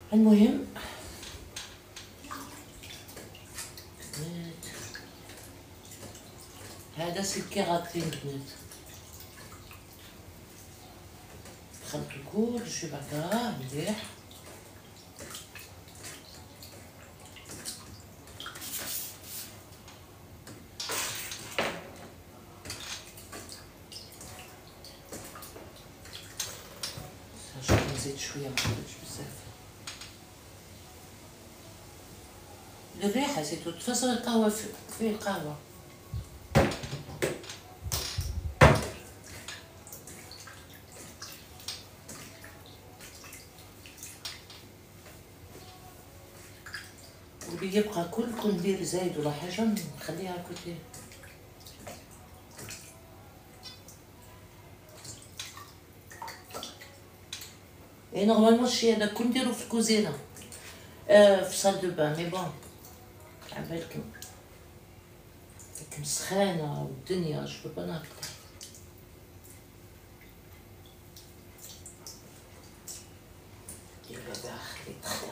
المهم هذا سي الكيراتين بنات. خلطو كلشي هكا مليح. نزيد شويه، محطوطش بزاف. الريحه سيتو تفصل القهوه فيه القهوه. واللي يبقى كلكم ندير زايد ولا حاجه نخليها كوتي. اي نورمالمون الشي هذا كل نديرو في الكوزينه، في صال دو بان. مي بون عبالكم سخانه والدنيا جو با ناكل. دير هذا خلي تخدم.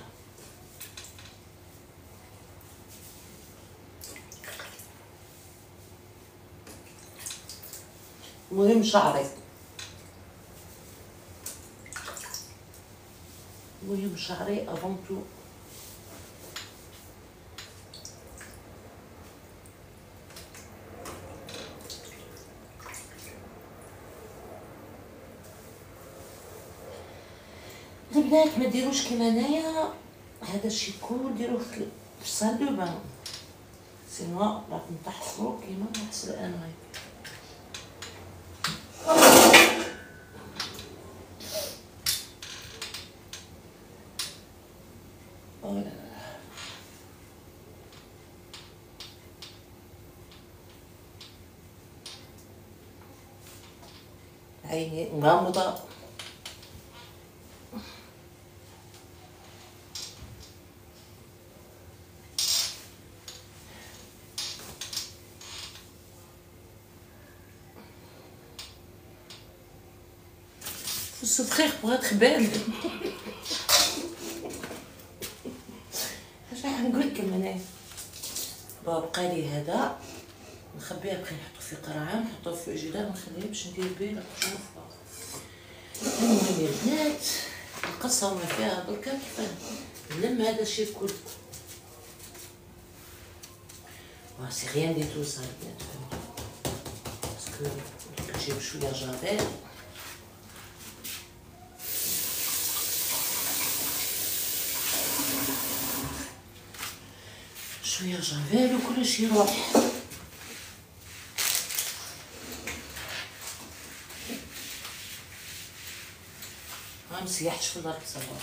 المهم شعري، المهم شعري افونتو. البنات ما ديروش كيما انايا، هذا الشيء كل ديروه في الصال دو بان، سينوا راكم تحصروا كيما نحصر انا. عيني مغمضة. Faut souffrir pour être belle. اش راح نقول لكم انا. بقى لي هذا نخبيه، بقى نحطو في قرعه، نحطو في جدار، نخليه باش ندير بيه القشوفه. المهم يا بنات القصه وما فيها دركا كيفاه نلم هذا الشيء الكل. سي غيان دي تو سا البنات، باسكو نجيب شويه جافيل. شويه جافيل وكلشي يروح. مسيحتش في الارض صباح.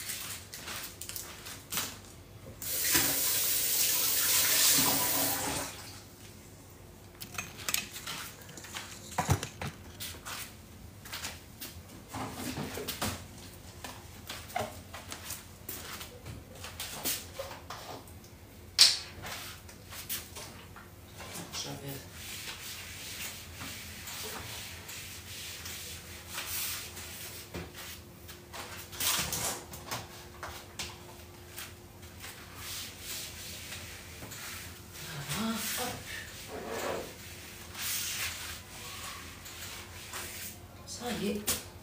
صايي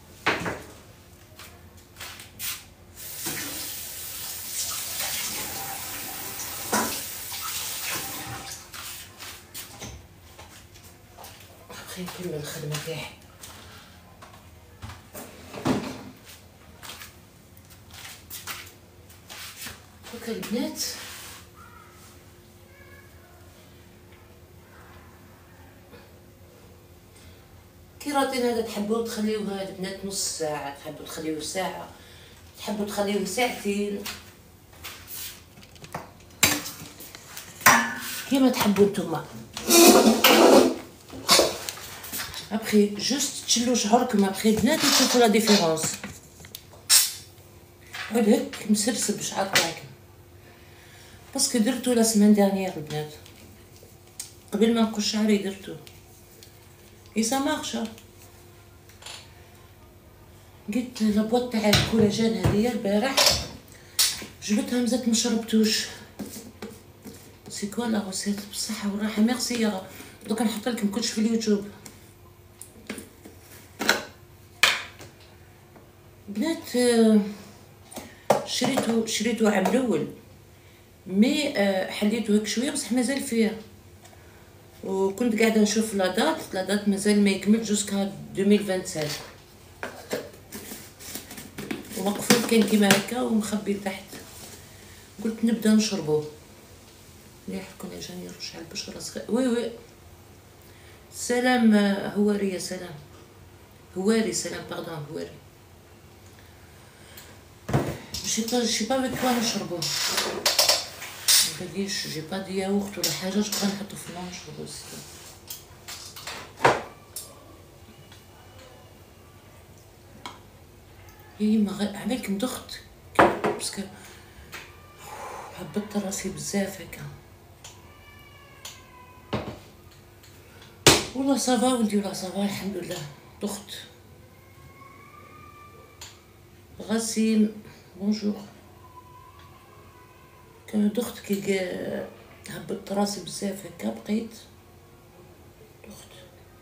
بقى نكمل الخدمة تاعي. هاكا البنات كيراتين هذا تحبوا تخليوه البنات نص ساعة، تحبوا تخليوه ساعة، تحبوا تخليوه ساعتين، كيما تحبوا نتوما. ابخي جوست تشلو شعركم ابخي البنات تشوفوا لا ديفيرونس. عود هك مسرسب شعر تاعكم، باسكو درتو لا سيمين دانيير البنات، قبل ما نقص شعري درتو اي سا مارش. قلت لابواط تاع الكولاجين هذيا البارح جبتها مزات ما شربتوش. سي كوا لا غوسيت بالصحه والراحه. ميرسي يا دوكا نحط لكم كلش في اليوتيوب. بنات شريتو عام الاول مي حليته هيك شويه بصح مازال فيه، وكنت قاعده نشوف لا دات مازال ما يكمل جوسكا 2027 ومقفول كان كيما هكا ومخبي تحت. قلت نبدا نشربوه مليح. كنا جاني يرش على البشره وي سلام هواري يا سلام هواري سلام باردون هواري. جي با avec quoi نشربوه مبغيش جي با دي ياغورت ولا حاجه نبقى نحطو في الماء نشربو سي. هي ما عملكم ضغط باسكو هبطت راسي بزاف هكا. والله صافا ولدي ولا صافا الحمد لله. ضغط غسيم بونجور. كان ضغط كي هبطت راسي بزاف هكا بقيت ضغط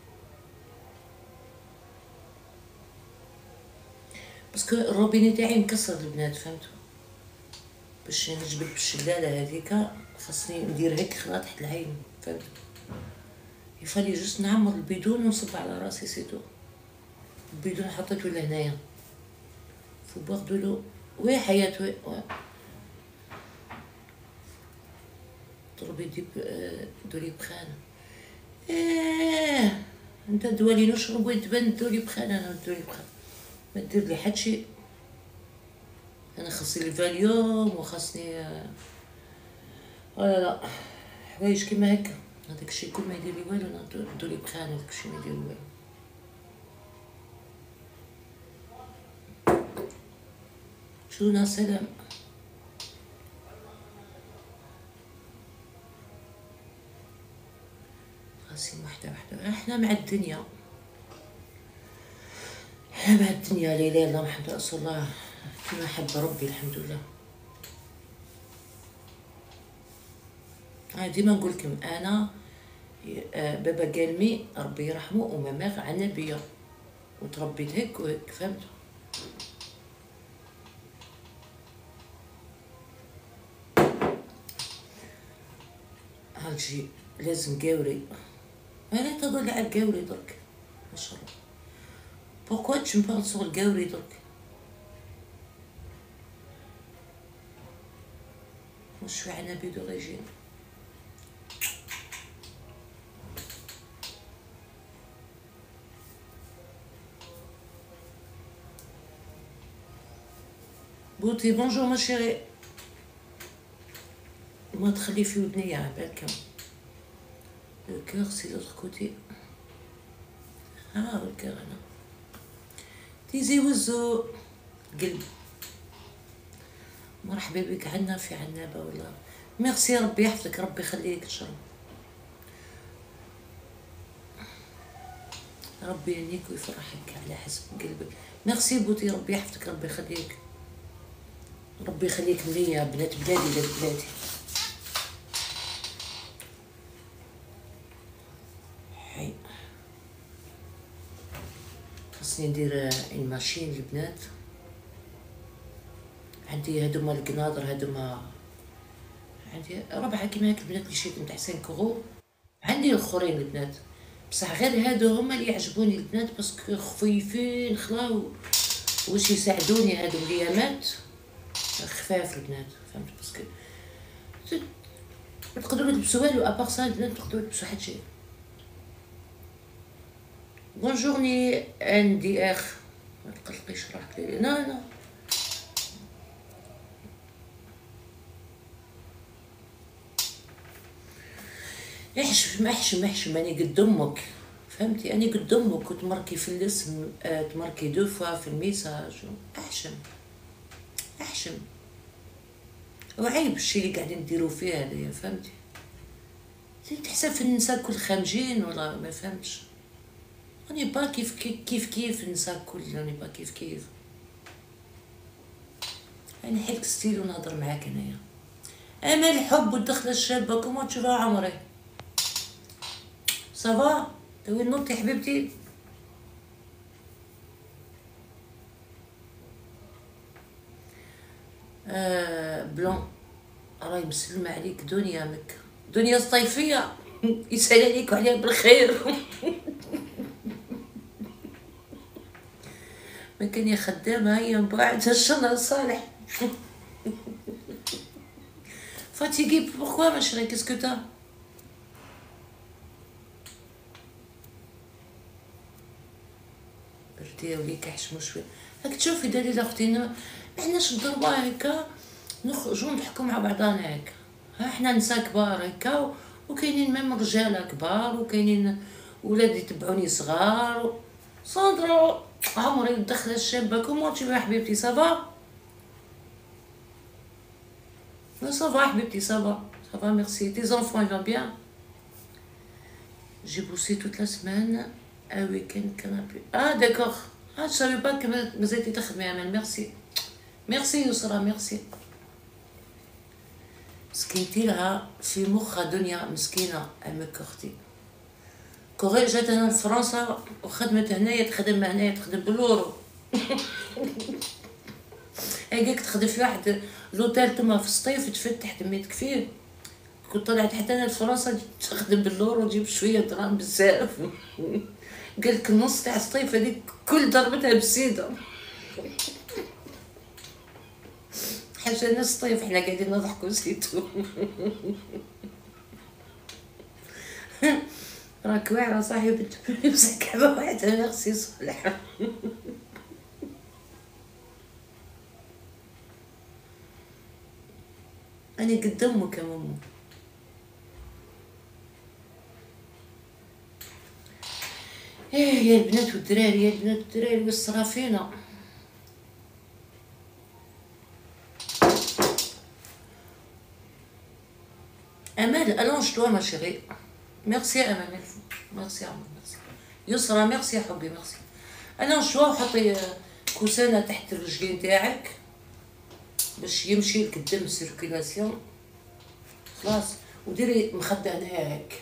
باسكو الروبيني تاعي مكسر البنات فهمتوا. باش نجبد بالشلاله هذيك خاصني ندير هيك خلا تحت العين فهمت. يفالي جوست نعمر البيدون ونصب على راسي سيتو. البيدون حطيته لهنايا فو بوغ دو لو. وي حياة وي ضربي دولي بخان. انت دوالي نشرب ويتبان دولي بخان. انا دولي بخان ما دير لي حد شيء. انا خاصني الفاليوم وخاصني لا حوايج كيما هكا. هذاك الشيء كل ما يدير لي والو انا دولي بخان. هذاك الشيء ما يدير لي والو. شونا سلام. راسي واحده احنا مع الدنيا. احنا مع الدنيا. لا اله الا الله محمد رسول الله كما حب ربي الحمد لله. ديما نقول لكم انا بابا قالمي ربي يرحمه وماما عنبيه وتربيت هيك وهيك فهمت. هاجي لازم قاوري. انا تظل على القاوري درك ما شاء الله. بوركوا tu me parles sur القاوري درك؟ مش في عنبي دوريجين. بوتي بونجور ما شيري. ما تخلي في ودنيا عبالك. لو كور سي لوتر كوتي. ها الكور انا تيزي وزو قلب. مرحبا بك عنا في عنابه والله. ميرسي ربي يحفظك ربي يخليك ان شاء الله. ربي يهنيك ويفرحك على حسب قلبك. ميرسي بوتي ربي يحفظك ربي يخليك. ربي يخليك ليا بنات بلادي لبلادي. حي خاصني ندير الماشين البنات. عندي هادوما القناضر هادوما عندي 4 كيما هاك البنات اللي شريت نتاع 5 يورو. عندي الاخرين البنات بصح غير هادو هما اللي يعجبوني البنات باسكو خفيفين خلاو واش يساعدوني. هادو اليامات خفاف البنات فهمت باسكو ما تقدروا تلبسوا والو ابار سا البنات تقدروا تلبسوا حتى شيء. بونجورني عندي اخ ما تقلقيش راك لي لا احشم اني قد امك فهمتي. اني قد امك وتمركي في الاسم تمركي 2 فوا في الميساج. احشم وعيب الشيء اللي قاعدين نديرو فيه هذايا فهمتي. تحسب في النساء كل خامجين ولا ما فهمتش. راني با كيف النساء كل راني با كيف يعني حيلك ستيل ونهضر معاك هنايا. امل الحب والدخله الشابه كومون تشوفها عمري صافا توي نوطي حبيبتي. بلون راهي مسلمة عليك دنيا مكة، دنيا الصيفية يسأل عليك وعليها بالخير. ما كان يا خدامة هيا من بعد هالشنر صالح. فاتيكي بوركوا ما شري كاسكو تا بردي وليك حشمو شويه هاك تشوفي دليل اختي ما حناش نضربوها هكا نخرجو نضحكو مع بعضانا هكا. ها حنا نسا كبار هكا وكاينين ميم رجاله كبار وكاينين ولاد يتبعوني صغار. ساندرا عمري الدخله الشابه كومون تشوفي حبيبتي صافا لا صافا حبيبتي صافا صافا ميرسي تي زونفون فون بيان. J'ai bossé toute la semaine, un week-end canapé. Ah d'accord. Ah je savais pas que vous étiez تخدمي أمل. Merci. Merci يسرا merci. مسكينتي لها في مخها دنيا مسكينة أمك أختي. كوري جات هنا لفرنسا وخدمت هنايا تخدم هنايا تخدم بالورو. هاكاك تخدم في واحد لوتيل تما في الصيف تفتح تميتك فيه. كنت طلعت حتى انا لفرنسا تخدم باللورو وتجيب شويه دراهم بزاف. قالك النص تاع الصيف هذيك كل ضربتها بسيده. حاجه ناس الصيف حنا قاعدين نضحكوا سيتو. راك واعره صاحبي بصح كعبه واحده ميرسي صالح. أنا قد أمك يا ماما. يا البنات والدراري يا البنات والدراري والصرافينة. أمال ألونج توا ما شيري. ميرسي يا أمال ميرسي يا عمر ميرسي. يسرا ميرسي يا حبي ميرسي. ألونج توا وحطي كوسانة تحت الرجلين تاعك باش يمشي لك الدم سيركيلاسيون خلاص. وديري مخدة هنايا هاك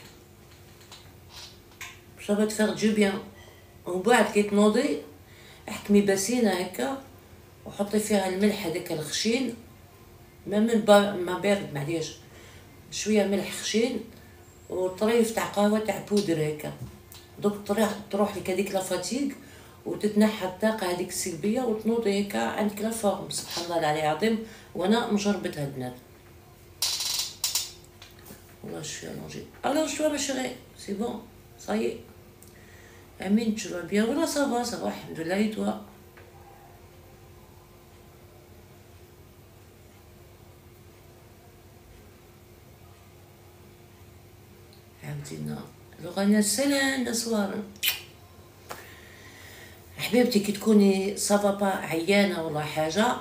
ça va te faire du bien. ومن بعد كي تنوضي احكمي باسينه هكا وحطي فيها الملح هذاك الخشين ما بارد معليش شويه ملح خشين وطريف تاع قهوه تاع بودر هكا. دوك تروح لك هذيك لافاتيك وتتنحى الطاقه هذيك السلبيه وتنوضي هكا عندك لا فورم سبحان الله العلي العظيم. وانا مجربتها البنات والله شويه الونجي الونج شويه ما شري سي بون صايي. امين tu vas bien ولا صافا صافا الحمد لله يتوا. عاودينا لغانا السلام لسوار حبيبتي. كي تكوني صافا با عيانه ولا حاجه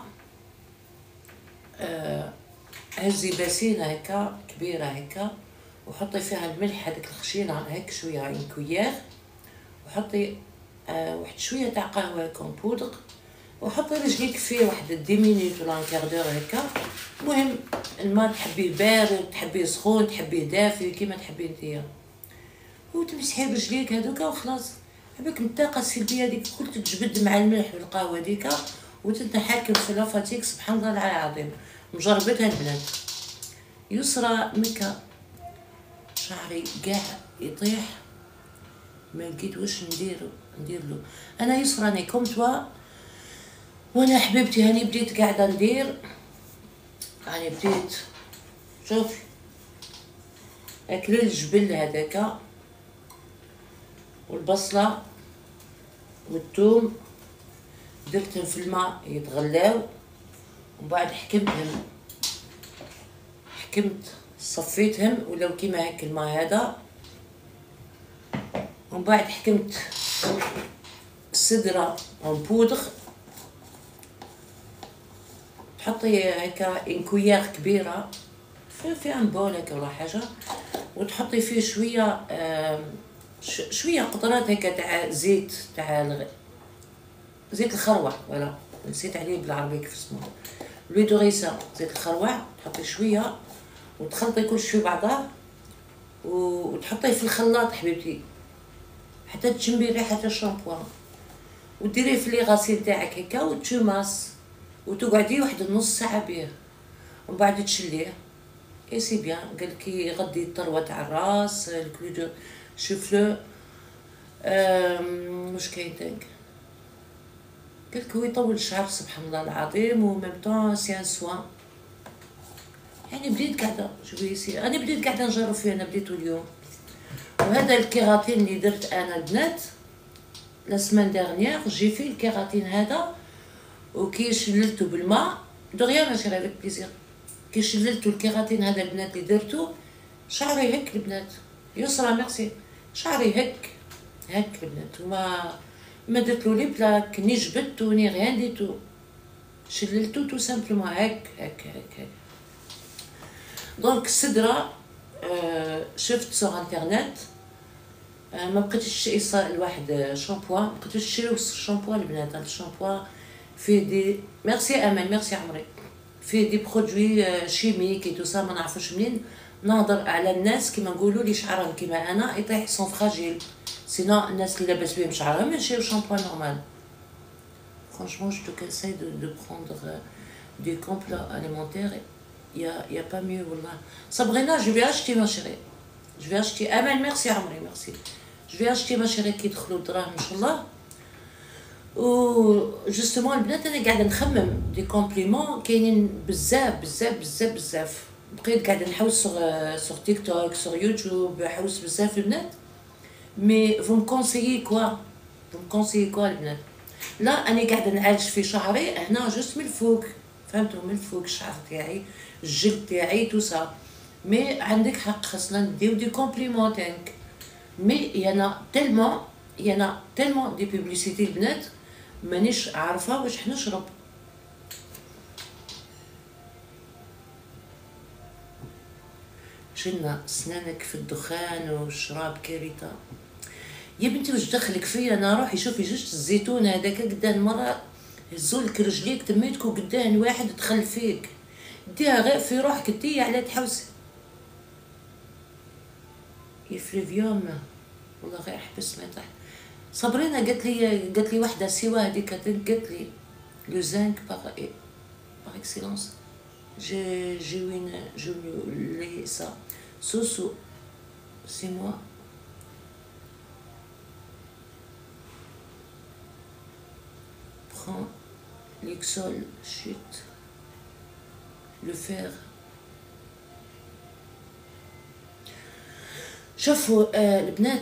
هزي باسينه هكا كبيره هكا وحطي فيها الملح هذاك الخشين هيك شويه عين كويير وحطي واحد شويه تاع قهوه كون بودر وحطي رجليك فيه واحد 10 مينوت ولا كاردور هكا. المهم الماء تحبيه بارد تحبيه سخون تحبيه دافي كيما تحبي نتيا وتمسحي برجليك هذوكا وخلاص. هذيك الطاقه السلبيه هذيك كل تتجبد مع الملح والقهوه هذيك وتتحكم في لافاتيك سبحان الله العلي العظيم. مجربتها البنات. يسرى مكا شعري قاع يطيح ما لقيت واش ندير له. انا يسرى راني كوم توا وانا حبيبتي هاني بديت قاعده ندير راني بديت شوفي اكل الجبل هذاكا والبصله والثوم درتهم في الماء يتغلاو ومن بعد حكمت صفيتهم ولاو كيما هاك الماء هذا. ومن بعد حكمت السدرة اون بودر تحطي هكا ان كويير كبيره في ان بول هكا ولا حاجه وتحطي فيه شويه قطرات هكا تاع زيت تاع زيت الخروع ولا نسيت عليه بالعربي كيف اسمه. لوي دو ريسان، زيت الخروع تحطي شويه وتخلطي كلشي في بعضاه وتحطيه في الخلاط حبيبتي حتى تشمي ريحه الشامبوان، وديريه في لي غاسيل تاعك هكا وتشماس وتقعدي واحد نص ساعه بيه، ومن بعد تشليه اي سي بيان. قالك يغدي الطروه تاع الراس، الكلو دو شوفلو، واش كاين تانك، قالك هو يطول الشعر سبحان الله العظيم، و ميم طون سي ان سوان. يعني بديت قاعده شوفي انا بديت قاعده نجرب فيه، انا بديت اليوم. وهذا الكيراتين اللي درت انا البنات لا سمان ديرنيير، جي في الكيراتين هذا، وكي شللته بالماء دغيا ماشي غير بليزير، كي شللتو الكيراتين هذا البنات اللي درتو شعري هك البنات. يسرى ميرسي. شعري هك البنات، ما درتلو لي بلاك ني جبدتو ني غيان ديتو، شللتو تو سامبلومون هك. دونك السدرة شفت سور انترنت، ما بقيتش الواحد شامبوان، ما بقيتوش تشريو الشامبوان البنات. هاد الشامبوان فيه دي ميرسي امان، ميرسي عمري، فيه دي برودوي شيميك اي تو سا، ما نعرفوش منين. نهضر على الناس كيما نقولوا لي شعرهم كيما انا يطيح سون فراجيل، سينو الناس اللي لاباس بهم شعرهم يمشيو شامبوان نورمال. فرانشمون جو تو كونساي دو بروندر دي كومبلا اليمونتير، y a pas mieux والله. Sabrina, je vais acheter ma chérie. Je vais acheter. Amen, merci عمري merci. Je vais acheter ma chérie كي يدخلوا الدراهم ان شاء الله. و جوستومون البنات انا قاعده نخمم دي كومبليمون كاينين بزاف. بقيت قاعده نحوس سور تيك توك سور يوتيوب، حوس بزاف البنات. مي فو مكونسيي كوا البنات؟ لا انا قاعده نعالج في شعري هنا جوست من الفوق، فهمتوا؟ من الفوق الشعر تاعي الجلد تاعي تو سا. مي عندك حق خاصنا نديو دي كومبليمون تانك. مي يانا تيلمون دي بوبليسيتي البنات مانيش عارفه واش نشرب. شلنا سنانك في الدخان والشراب كارثه. يا بنتي واش دخلك فيا؟ انا روحي شوفي جوج الزيتون هذاك قدام مره هزولك رجليك تميتكو قدام واحد دخل فيك، ديها غير في روحك انتي على تحوس يفليفيوم والله غير حبس ما يطيح. صبرينا قالت لي وحده سوا هذيك قالت لي لو زانك باغ اكسيلونس جي وين لي سا سوسو سي موا برون ليكسول شيت لو فير. شوفوا البنات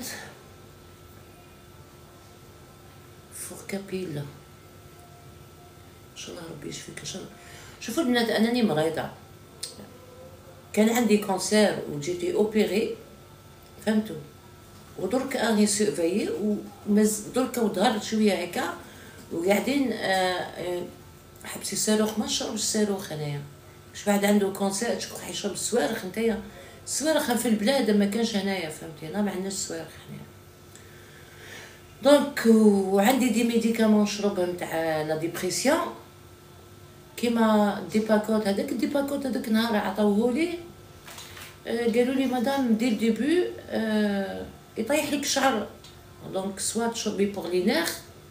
فوركابيل ان شاء الله ربي يشفيك ان شاء الله. شوفوا البنات انني مريضه، كان عندي كونسير وجيتي اوبيري فهمتوا، ودرك اني سيرفيي درك وظهرت شويه هكا وقاعدين حبسي الصاروخ. ما نشربش الصاروخ انايا، واش واحد عنده كونسير شكون حيشرب الصواريخ؟ نتايا الصواريخ في البلاد ما كانش هنايا فهمتي، انا ما عندناش الصواريخ هنايا. دونك وعندي دي ميديكامون نشربهم تاع لا ديبرسيون كيما ديباكوت. هذاك الديباكوت هذاك النهار عطاوهولي قالوا لي مدام دي الديبي يطيح لك الشعر، دونك سوا تشربي بوغ لي نير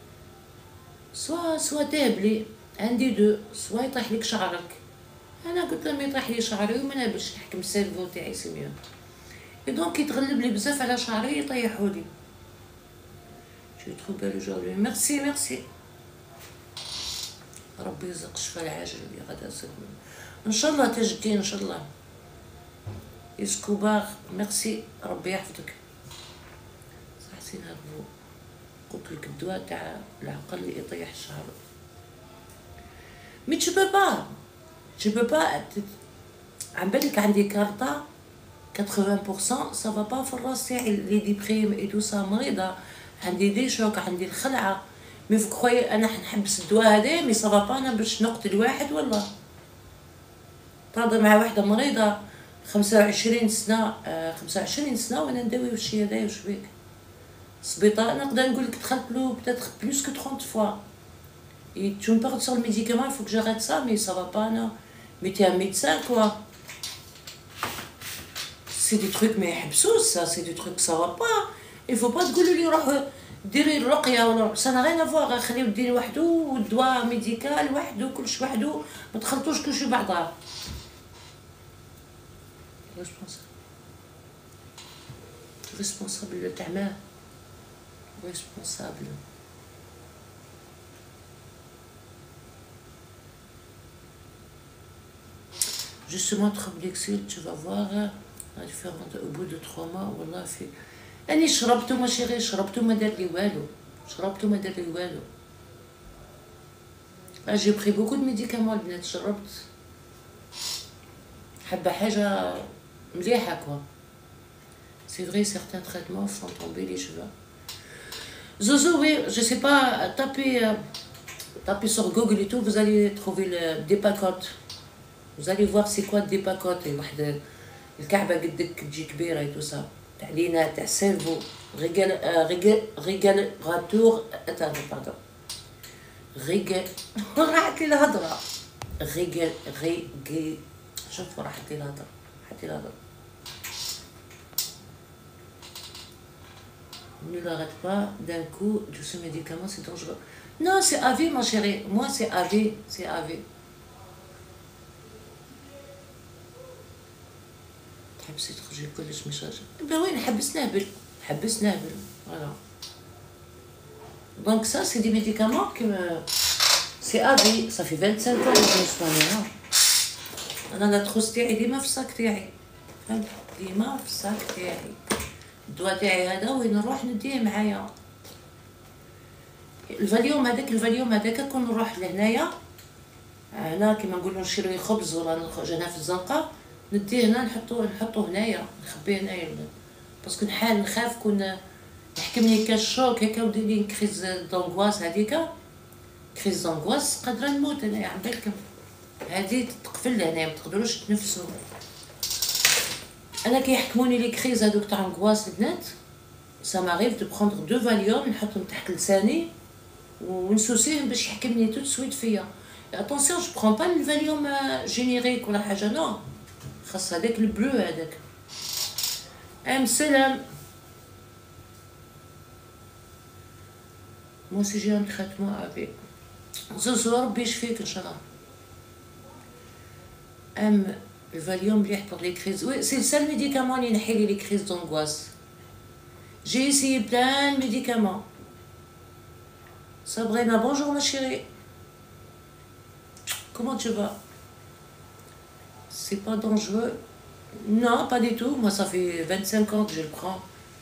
سوا تهبلي، عندي دو سوا يطيح لك شعرك. انا قلت لهم يطيح لي شعري وما نابش نحكم السيرفو تاعي سميو، دونك يتغلب لي بزاف على شعري يطيحولي. جو ترو بال اجوردي. ميرسي ربي يرزق الشفاء العاجل اللي غدا نصيب ان شاء الله تجدي ان شاء الله. اسكوبار ميرسي ربي يحفظك. صح سي نارفو قلت لك الدواء تاع العقل اللي يطيح الشعر. مي tu peux pas عم بالك عندي كارطة 80% ça va pas في الراس تاعي لي ديبريم اي تو سا، مريضة عندي دي شوك عندي الخلعة. مي فو كروي انا حنحبس الدواء هذا مي ça va pas انا باش نقتل واحد والله. تهضر مع واحدة مريضة 25 سنة وانا نداوي وشي هذايا وش بيك؟ السبيطار نقدر نقول لك دخلت له بتاتخ بلوس كو 30 فوا Et tu me parles sur le médicament, il faut que j'arrête ça, mais ça va pas, non. Mais t'es un médecin, quoi. C'est des trucs ما يحبسوش ça, c'est des trucs ça va pas. Il faut pas تقولوا لي روح ديري الرقيه ولا ça n'a rien à voir. خليو ديري وحده والدواء ميديكال وحده كلش وحده، ما تخلطوش كلشي بعضها. responsable تاع ما responsable. Justement, Tromblexil, tu vas voir la différence au bout de 3 mois. والله في أني شربته ما شيري، شربته ما دار لي والو، شربته ما دار لي والو. j'ai pris beaucoup de médicaments البنات، شربت حابة حاجة مليحة quoi. C'est vrai, certains traitements font tomber les cheveux. Zozo, oui, je sais pas, tapez sur Google et tout, vous allez trouver des pacotes. Vous allez voir c'est quoi des pacotes. واحدة الكعبة قدك تجي كبيرة et tout ça. تاع لينا تاع سيرفو ريغالاتور attendez pardon. راحت لي الهضرة. شوفوا راحت لي الهضرة. Ne l'arrête pas d'un coup de ce médicament, c'est dangereux. Non, c'est à vie, ma chérie. Moi, c'est à vie. C'est à vie. تحبسي تخرجي كلش مشاج. Ben oui, حبس نهبل. Voilà. Donc ça, c'est des médicaments que c'est à vie. Ça fait 25 ans que je me soigne. أنا الأطروس تاعي ديما في الصاك تاعي. فهمت؟ ديما في الصاك تاعي. الدواء تاعي هذا وين نروح نديه معايا. الفاليوم هذاك كون نروح لهنايا هنا كيما نقولوا نشري خبز ولا نخرج هنا في الزنقه نديه هنا نحطو هنايا نخبيه هنايا باسكو نخاف كون يحكمني كالشوك هكا ودير لي كريز دونغواس هذيك كريز دونغواس قادره نموت انايا على بالكم. هذه تقفل هنايا ما تقدروش تنفسوا. انا كيحكموني لي كريز هذوك تاع انغواس البنات ça m'arrive de prendre 2 valium نحطهم تحت لساني ونسوسيهم باش يحكمني tout de suite فيا. attention je prends pas le valium générique ولا حاجه نو، خاص هذاك البلو هذاك. سلام. moi si j'ai un traitement avec زوزو ربي يشفيك ان شاء الله. le valium مليح pour les crises. oui c'est le seul médicament اللي ينحي لي les crises d'angoisse. J'ai essayé plein de médicaments. Sabrina, bonjour ma chérie. Comment tu vas? C'est pas dangereux? Non, pas du tout. Moi, ça fait 25 ans que je le prends.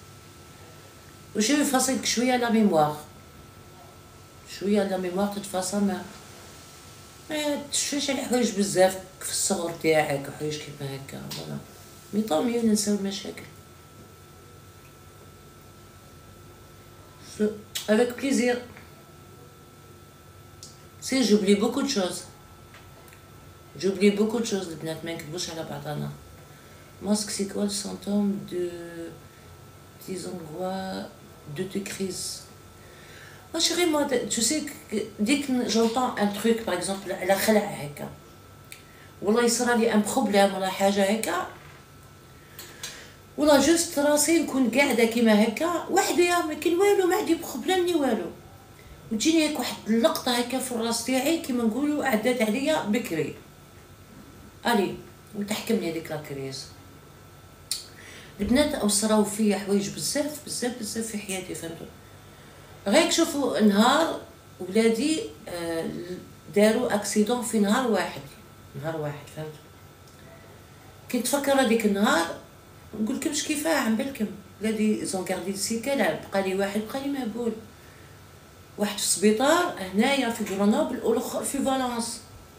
J'ai fait que je suis à la mémoire. Je suis à la mémoire, de toute façon, ما تشوفش على حوايج بزاف في الصغر تاعك وحوايج كيما هكا فوالا. مي طوميو ننساو المشاكل. Avec plaisir. Si j'oublie beaucoup de choses. البنات ما نكذبوش على بعضنا. Masque c'est quoi le symptôme des angoisses de tes crises? Ma chérie, moi, tu sais que dès que j'entends un truc, par exemple, على خلع هكا والله يصرى لي un problème ولا حاجة هكا والله جوست راسي نكون قاعده كيما هكا وحدي ما كاين والو، ما عندي بروبليم ني والو، وتجيني هيك واحد اللقطه هكا في الراس تاعي كيما نقولوا عدات عليا بكري الي وتحكمني هذيك لاكريز. البنات اوصراو فيا حوايج بزاف بزاف بزاف في حياتي فهمتوا. غير شوفوا نهار ولادي داروا اكسيدون في نهار واحد فهمتوا. كنت فكر هذيك النهار نقول لكمش كيفاه عم بالكم ولادي زون كاردي سيكال بقى لي مهبول، واحد في السبيطار هنايا في غرونوبل والاخر في فالنس.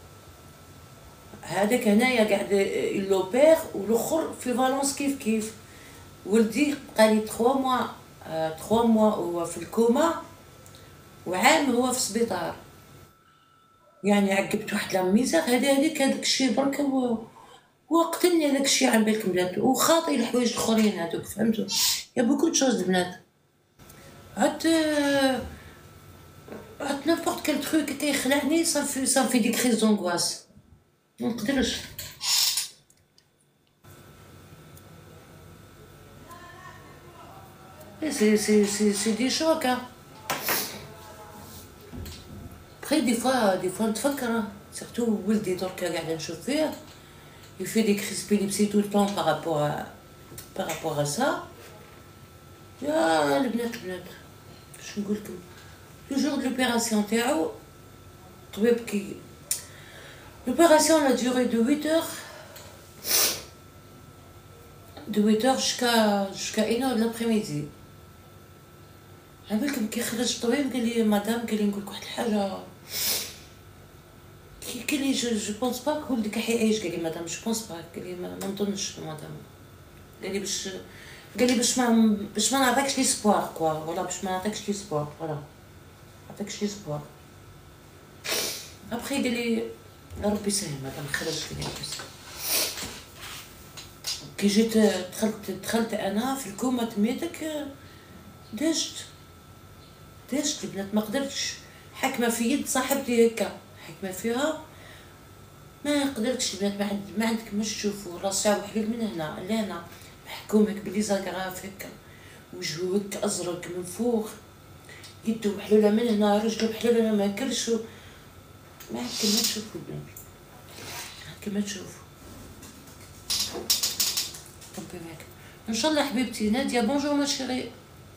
هذاك هنايا قاعد لوبير والاخر في فالنس كيف ولدي بقى لي 3 موا هو في الكوما وعام هو في السبيطار. يعني عقبت واحد لا ميزار هذاك الشيء برك وقتلني هذاك الشيء على بالكم بنات، وخاطي الحوايج الاخرين هذوك فهمتوا. يا بوكو تشوز البنات. عاد n'importe quel truc كيخلعني ça me fait des crises d'angoisse منقدرش. c'est des chocs hein. Après des fois نتفكر surtout ولدي دركا قاعدة نشوف فيه il fait des crises d'épilepsie tout le temps par rapport à ça. يا البنات باش نقولكم le jour de l'opération تاعو الطبيب كي l'opération a duré de 8 heures jusqu'à 1 heure de l'après-midi. عبالكم كي خرج الطبيب قال لي مدام قال لي نقولك واحد الحاجه قال لي جو بونس با ولدك حيعيش قال لي مدام جو بونس با قال لي ما نظنش مدام قال لي باش ما نعطيكش لي سبوار كوا ولا باش ما نعطيكش لي سبوار فوالا نعطيكش لي سبوار. ابخي قال لي ربي يسهل مدام خرج قال لي ربي يسهل. كي جيت دخلت انا في الكومه تميتك دجت البنات ما قدرتش حكمه في يد صاحبتي هكا حكمه فيها ما قدرتش البنات ما عندك ما تشوفوا راسي وحلول من هنا لهنا محكوم هك بلي زاكراف هكا وجهو هكا ازرق من فوق يدو محلوله من هنا رجلو محلوله ما كرش ما هكا ما تشوفوا البنات هكا ما تشوفوا ربي معاك ان شاء الله. حبيبتي ناديه بونجور ما شيري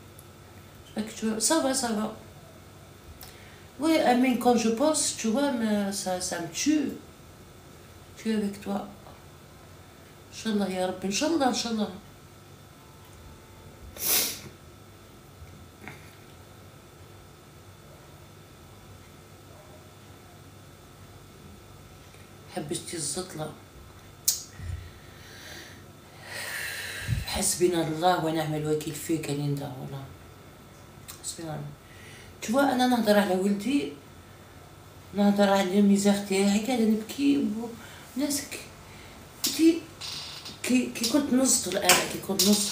ça va oui mais quand je pense tu vois ça me tue je suis avec toi inchallah ya rabbi inchallah حبستي الزطله حسبنا الله ونعم الوكيل فيك ليندا والله حسبنا الله. تشوف انا نهضر على ولدي نهضر على الميزاغ تاعي قاعده نبكي ناس كي كنت نوصل انا كي كنت نوصل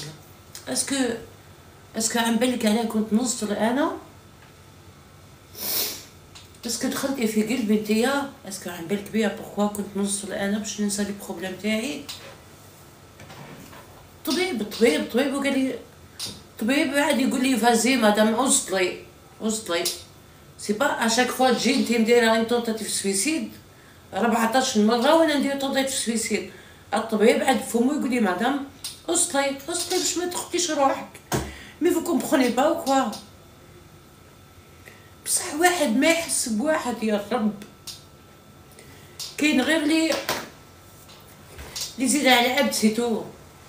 اسكو عم بالك علاه كنت نوصل انا اسكو دخلتي في قلبي نتيا اسكو عم بالك بيا بوركوا كنت نوصل انا باش ننسى لي بروبليم تاعي. طبيب وقال لي طبيب قاعد يقول لي فازي مدام اوصلي سي با اشاك فوا تجي انت مديره ان تونتاتيف سويسيد 14 مره وانا ندير تونتاتيف سويسيد. الطبيب عاد فمو يقول لي مدام اوصلي باش ما تخطيش روحك مي فو كومبروني با او كوا. بصح واحد ما يحس بواحد يا رب كاين غير لي يزيد على عبد سيتو.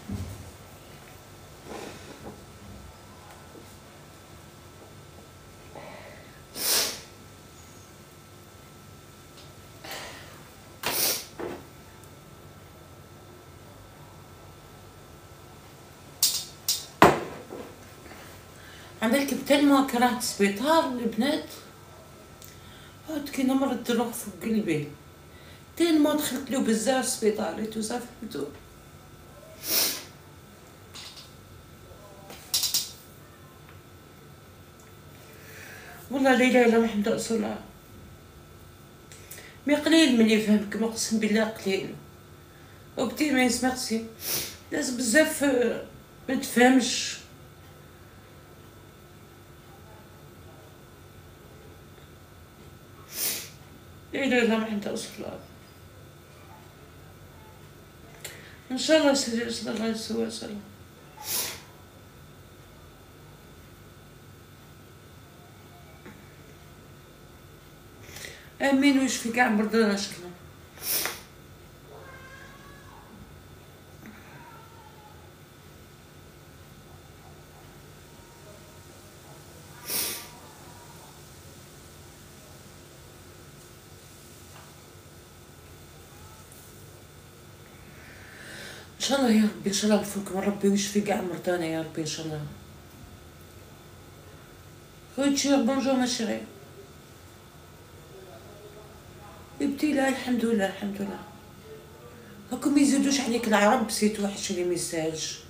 عملك تلمو كرهت السبيطار البنات هاد كي نمرض دروغ في قلبي تلمو دخلت له بزاف السبيطار تو صافي تو والله لا اله الا محمد رسول الله. مي قليل من يفهمك ما قسم بالله قليل وبتي ما يسمعسي ناس بزاف ما تفهمش. لا اله الا محمد رسول الله. ان شاء الله سيدي صلى الله عليه وسلم. امين ويشفي كاع مرضانا شكلنا. ان شاء الله يا ربي ان شاء الله نفوكم ربي ويشفي كاع مرضانا يا ربي ان شاء الله. خويتي بونجور ما شيري ابتلاء الحمد لله هاكم ما يزيدوش عليك العرب سيت وحش اللي ما يستاهلش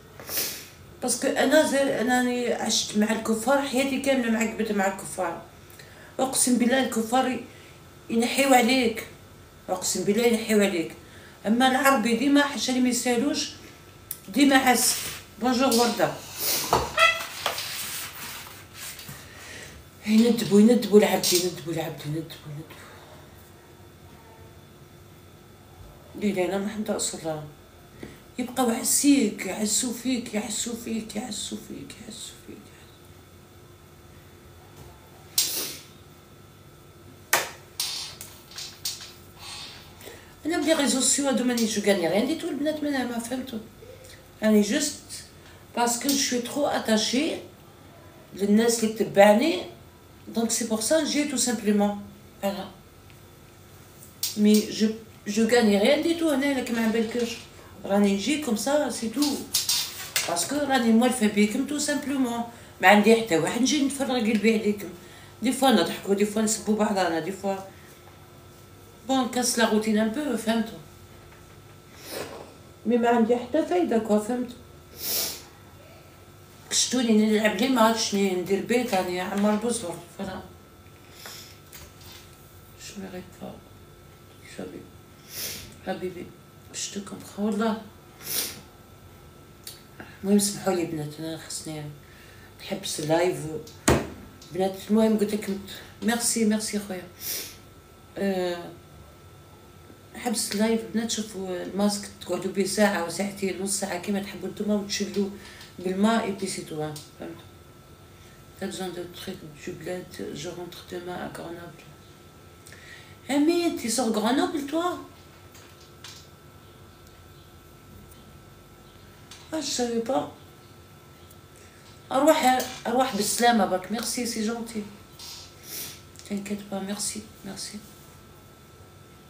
باسكو اناني عشت مع الكفار حياتي كامله مع قبت مع الكفار اقسم بالله الكفار ينحيو عليك، اقسم بالله ينحيو عليك. اما العربي ديما حاشا لي ميسالوش ديما عس. بونجور ورده. يندبوا العبد، يندبوا العبد، يندبوا. لا محمد رسول الله. يبقاو عسيك، يعسو فيك يعسو فيك يعسو فيك يعسو فيك. انا بلي ريزو سوسيو هادو ماني جو غاني ريان ديتو البنات منها، ما فهمتو. راني جوست باسكو جو سوي ترو اتاشي للناس اللي تتبعني، دونك سي بور سا جي تو سامبلومون. فوالا مي جو غاني ريان ديتو هنايا، راك ما عبالكش. راني نجي كوم سا سي تو، باسكو راني موالفه بيكم تو سامبلومون. ما عندي حتى واحد نجي نتفرج قلبي عليكم. دي فوا نضحكو، دي فوا نسبو بعضنا، دي فوا بون كاس لا روتين ان بو، فهمتو. مي ما عندي حتى فايده كوا، فهمتو. شتوني نلعب لي ماتش، ندير بيت، راني عمر بوزور. فوالا جو ميريت با حبيبي باش تو كومبخ والله. المهم سمحولي بنات، انا خصني نحبس اللايف بنات. المهم قلتلك ميرسي خويا. حبس اللايف بنات. شوفوا الماسك تقعدوا به ساعه وساعتين، نص ساعه كيما تحبوا نتوما، وتشلوا بالماء اي بي سي تو. فهمتوا. T'as besoin de trucs du bled, je rentre demain à Grenoble. Eh mais tu sors Grenoble toi? Ah je savais pas. اروح بالسلامه برك. ميرسي سي جونتي. T'inquiète pas, merci.